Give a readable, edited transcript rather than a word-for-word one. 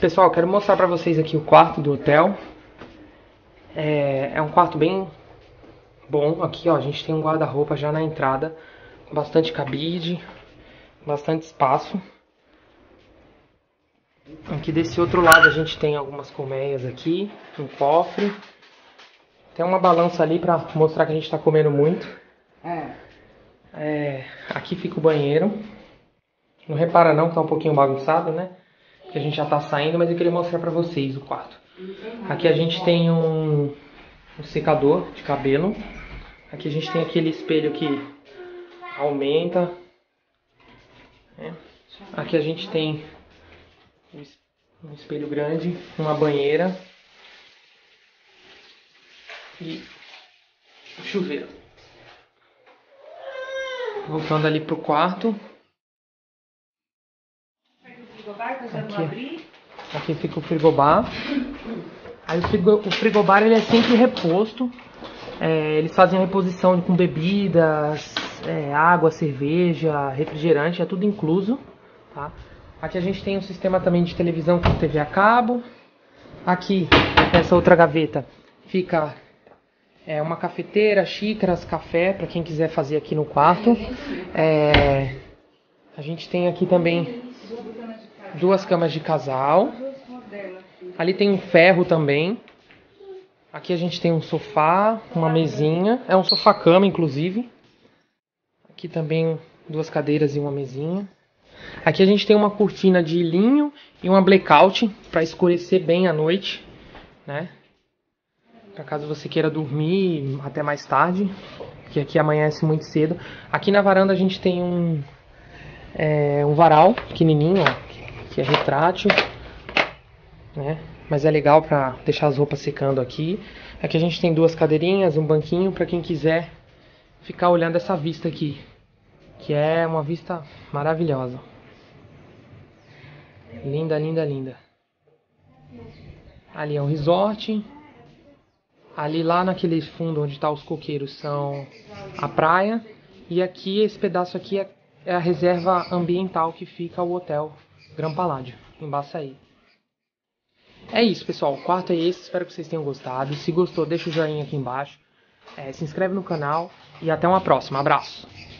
Pessoal, quero mostrar pra vocês aqui o quarto do hotel. É um quarto bem bom. Aqui, ó, a gente tem um guarda-roupa já na entrada, com bastante cabide, bastante espaço. Aqui desse outro lado a gente tem algumas colmeias aqui, um cofre. Tem uma balança ali pra mostrar que a gente tá comendo muito. Aqui fica o banheiro. Não repara não que tá um pouquinho bagunçado, né? Que a gente já tá saindo, mas eu queria mostrar pra vocês o quarto. Aqui a gente tem um secador de cabelo. Aqui a gente tem aquele espelho que aumenta. Aqui a gente tem um espelho grande, uma banheira e o chuveiro. Voltando ali pro quarto. Aqui fica o frigobar. Aí o frigobar ele é sempre reposto. Eles fazem a reposição com bebidas, água, cerveja, refrigerante, é tudo incluso, tá? Aqui a gente tem um sistema também de televisão com TV a cabo. Aqui, nessa outra gaveta, fica uma cafeteira, xícaras, café, para quem quiser fazer aqui no quarto. A gente tem aqui também duas camas de casal. Ali tem um ferro também. Aqui a gente tem um sofá, uma mesinha. É um sofá-cama, inclusive. Aqui também duas cadeiras e uma mesinha. Aqui a gente tem uma cortina de linho e uma blackout para escurecer bem à noite, né? Para caso você queira dormir até mais tarde, que aqui amanhece muito cedo. Aqui na varanda a gente tem um varal pequenininho, ó, que é retrátil, né? Mas é legal para deixar as roupas secando aqui. Aqui a gente tem duas cadeirinhas, um banquinho para quem quiser ficar olhando essa vista aqui, que é uma vista maravilhosa. Linda, linda, linda. Ali é um resort. Ali lá naquele fundo onde tá os coqueiros são a praia. E aqui, esse pedaço aqui é a reserva ambiental que fica o hotel Gran Palladio, em Baçaí. É isso, pessoal. O quarto é esse. Espero que vocês tenham gostado. Se gostou, deixa o joinha aqui embaixo. Se inscreve no canal. E até uma próxima. Abraço.